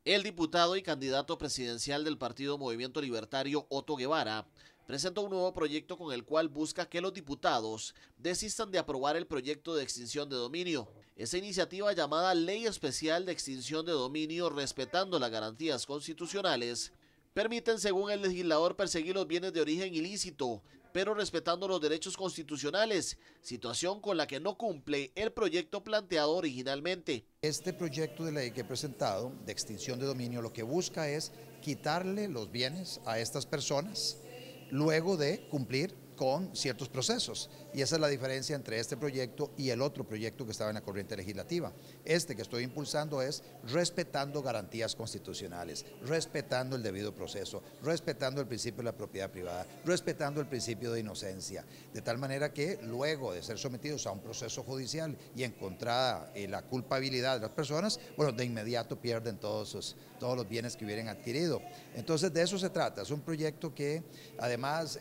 El diputado y candidato presidencial del Partido Movimiento Libertario, Otto Guevara, presentó un nuevo proyecto con el cual busca que los diputados desistan de aprobar el proyecto de extinción de dominio. Esa iniciativa, llamada Ley Especial de Extinción de Dominio respetando las garantías constitucionales, permiten, según el legislador, perseguir los bienes de origen ilícito, pero respetando los derechos constitucionales, situación con la que no cumple el proyecto planteado originalmente. Este proyecto de ley que he presentado de extinción de dominio lo que busca es quitarle los bienes a estas personas luego de cumplir con ciertos procesos, y esa es la diferencia entre este proyecto y el otro proyecto que estaba en la corriente legislativa. Este que estoy impulsando es respetando garantías constitucionales, respetando el debido proceso, respetando el principio de la propiedad privada, respetando el principio de inocencia, de tal manera que luego de ser sometidos a un proceso judicial y encontrada la culpabilidad de las personas, bueno, de inmediato pierden todos los bienes que hubieran adquirido. Entonces de eso se trata, es un proyecto que además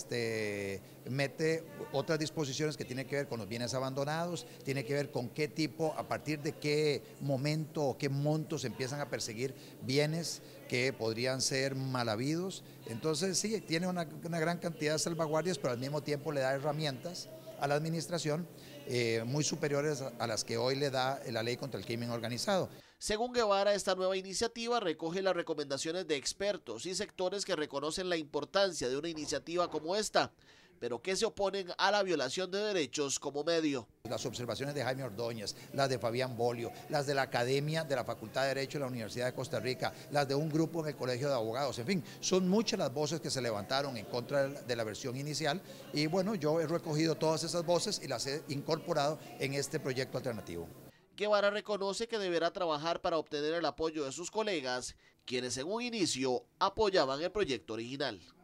mete otras disposiciones que tienen que ver con los bienes abandonados, tiene que ver con qué tipo, a partir de qué momento o qué montos empiezan a perseguir bienes que podrían ser mal habidos. Entonces sí, tiene una gran cantidad de salvaguardias, pero al mismo tiempo le da herramientas a la administración muy superiores a las que hoy le da la ley contra el crimen organizado. Según Guevara, esta nueva iniciativa recoge las recomendaciones de expertos y sectores que reconocen la importancia de una iniciativa como esta, pero que se oponen a la violación de derechos como medio. Las observaciones de Jaime Ordóñez, las de Fabián Bolio, las de la Academia de la Facultad de Derecho de la Universidad de Costa Rica, las de un grupo en el Colegio de Abogados, en fin, son muchas las voces que se levantaron en contra de la versión inicial, y bueno, yo he recogido todas esas voces y las he incorporado en este proyecto alternativo. Guevara reconoce que deberá trabajar para obtener el apoyo de sus colegas, quienes en un inicio apoyaban el proyecto original.